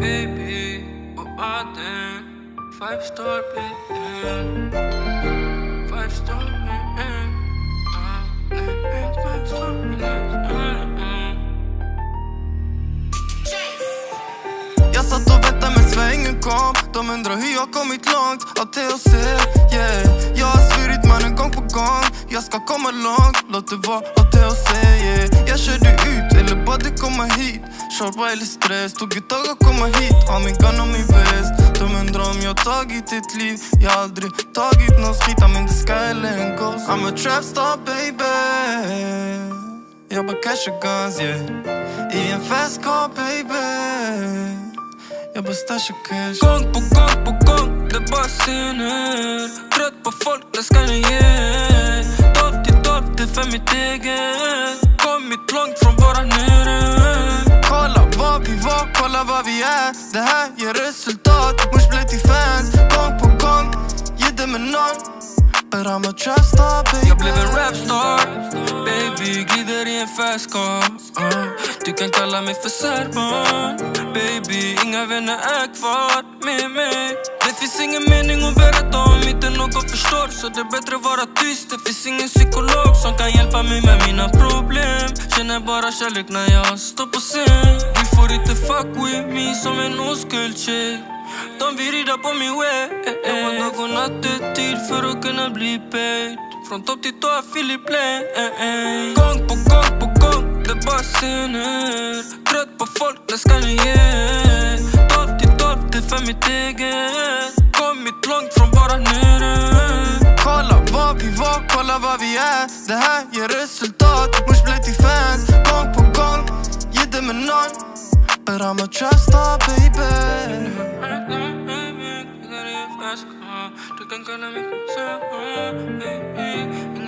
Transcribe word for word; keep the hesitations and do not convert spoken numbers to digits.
baby, och Aden. Five star baby, five star baby, five star baby. Jag satt och väntade men svängen kom. De undrar hur jag kommit långt av T H C, yeah. Jag har svurit mannen gång på gång. Jag ska komma långt, låt det vara av T H C, yeah. Jag körde ut, eller bara det komma hit. Körba eller stress, tog ett tag att komma hit. Har min gun och min väst. De undrar om jag tagit ett liv. Jag har aldrig tagit någon skit, I'm in the sky eller en ghost. I'm a trap star baby. Jag bara cash och guns, yeah. I en fast car baby. Jag bara stash och cash. Gång på gång på gång, det bara scener. Trött på folk, det ska ni ge. Tolv till tolv till fem i tegen. Kommit långt från bara nere. Kolla vad vi var, kolla vad vi är. Det här ger resultat, mush blev till fans. Gång på gång, ge dem en nån. But I'm a trap star baby. Jag blev en rapstar, baby, glider i en fast car. uh. Du kan kalla mig för Serban, baby, inga vänner är kvar med mig. Det finns ingen mening att berätta om inte någon förstår. Så det är bättre vara tyst, det finns ingen psykolog som kan hjälpa mig med mina problem. Känner bara kärlek när jag står på scen. Vi får inte fuck with me som en oskuld tjej. De vill rida på min way. Jag var dag och nattetid för att kunna bli paid. Från topp till tå, Philip Lane. Gång på gång på gång, det bara scener. Trött på folk, det ska ni ge. Tolv till tolv till fem i tegen. Kommit långt från bara nere. Kolla vad vi var, kolla vad vi är. Det här ger resultat, mush blev till fans. Gång på gång, ge dem en nån. But I'm a trap star baby. Du kan kalla mig för Serban, baby.